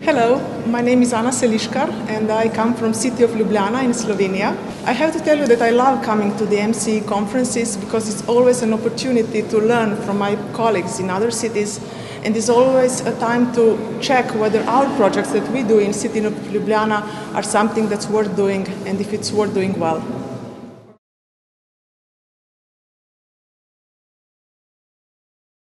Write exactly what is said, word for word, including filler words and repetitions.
Hello, my name is Seliskar and I come from City of Ljubljana in Slovenia. I have to tell you that I love coming to the M C E conferences because it's always an opportunity to learn from my colleagues in other cities, and it's always a time to check whether our projects that we do in City of Ljubljana are something that's worth doing and if it's worth doing well.